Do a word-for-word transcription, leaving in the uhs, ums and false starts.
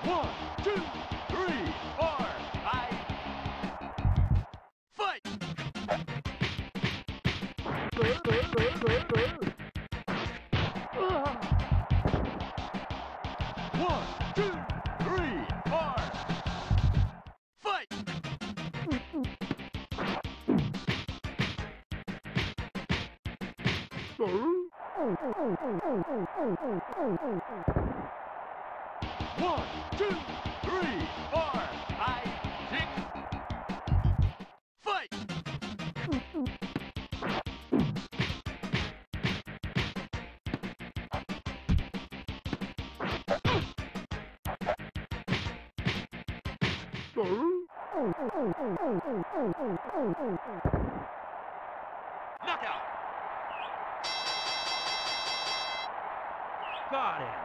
One, two, three, four, five. Fight! One, two, three, four. Fight! One, two, three, four, five, six. Fight! Knockout! Got him!